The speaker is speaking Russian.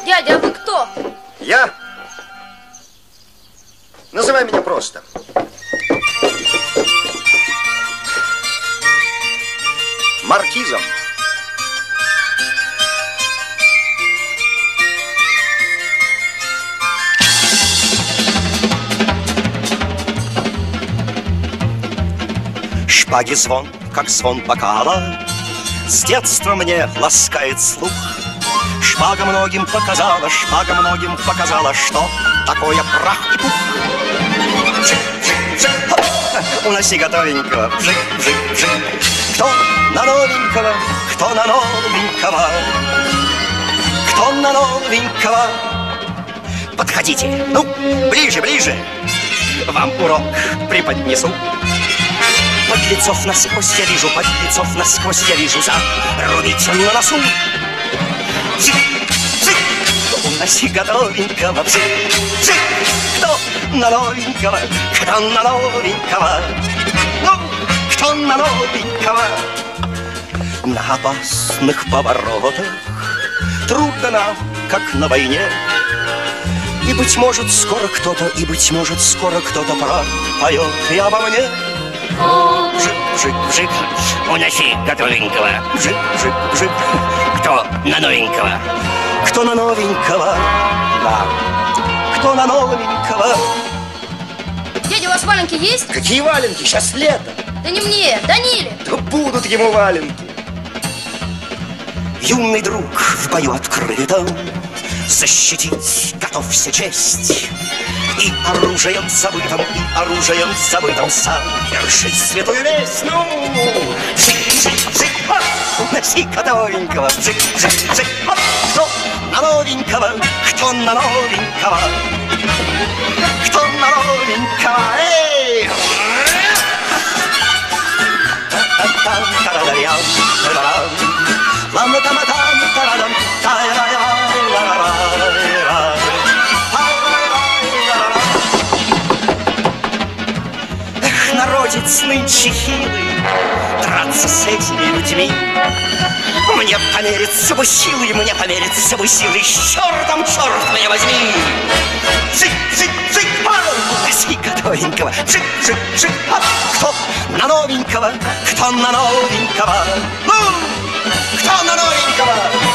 Дядя, а вы кто? Я? Называй меня просто. Маркизом. Шпаги звон, как звон бокала, с детства мне ласкает слух. Шпага многим показала, что такое прах и пух. Вжик, вжик, вжик, хоп, уноси готовенького, вжик, вжик, вжик. Кто на новенького, кто на новенького, кто на новенького? Подходите, ну, ближе, ближе, вам урок преподнесу. Подлецов насквозь я вижу, подлецов насквозь я вижу, зарубите на носу. Вжик, вжик, уноси готовенького, вжик, вжик. Кто на новенького, кто на новенького, ну, кто на новенького? На опасных поворотах трудно нам, как на войне. И, быть может, скоро кто-то, пропоет и обо мне. Вжик, вжик, вжик, уноси готовенького. Вжик, вжик, вжик. Кто на новенького? Кто на новенького? Да. Кто на новенького? Дядя, у вас валенки есть? Какие валенки? Сейчас лето. Да не мне, Даниле. Да будут ему валенки. Юный друг в бою открытом защитить готовься честь. И оружием забытым, совершить святую весть. Ну, вжик, вжик, вжик, хоп, уноси готовенького. Вжик, вжик, вжик, хоп, кто на новенького, кто на новенького, кто на новенького, эй! Народец нынче хилый, драться с этими людьми. Мне помериться бы силой, с чертом, черт меня возьми. Вжик, вжик, вжик, уноси готовенького. Вжик, вжик, вжик, кто на новенького, кто на новенького, ну, кто на новенького?